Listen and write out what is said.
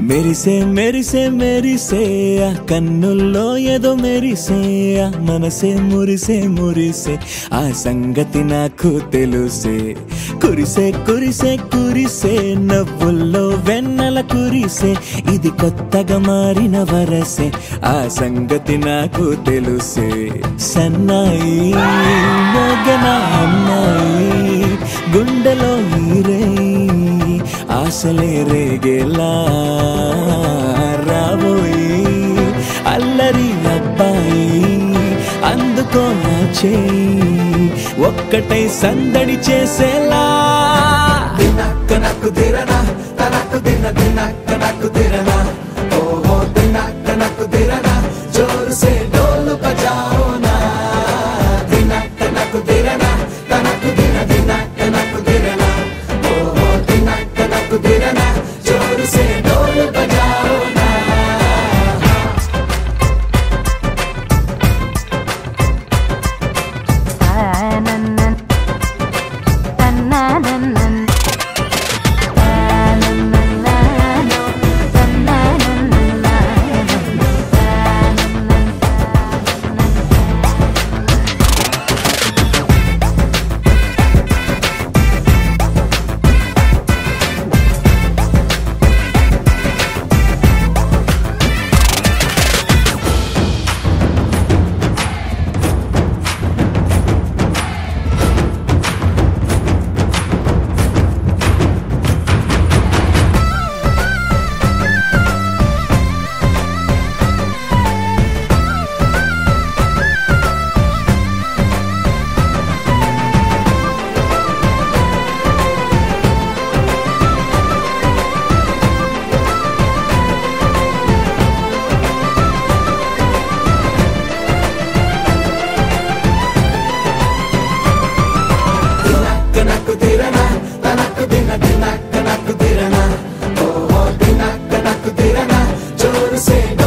మెరిసే మెరిసే మెరిసే ఆ కన్నుల్లో ఏదో మెరిసే ఆ మనసే మురిసే మురిసే ఆ సంగతి నాకు తెలుసే కురిసే కురిసే కురిసే నవ్వుల్లో వెన్నెల కురిసే ఇది కొత్తగా మారిన వరసే ఆ సంగతి నాకు తెలుసే సన్నాయి మోగన అమ్మాయి గుండెలో ఈరే ఆశలే రేగేలా రాబోయి అల్లరి అబ్బాయి అందుకో నా చేయి ఒక్కటై సందడి చేసేలా దినక్క నక్కు దిరనా తనకు దిన దినక్క నక్కు దిరనా ఓహో దినక్క నక్కు దిరనా జోరు సే డోలు బజాओ నా దినక్క నక్కు దిరనా తనకు దిన దినక్క నక్కు దిరనా ఓహో దినక్క నక్కు దిరనా జోరు సే డోలు బజాओ నా Say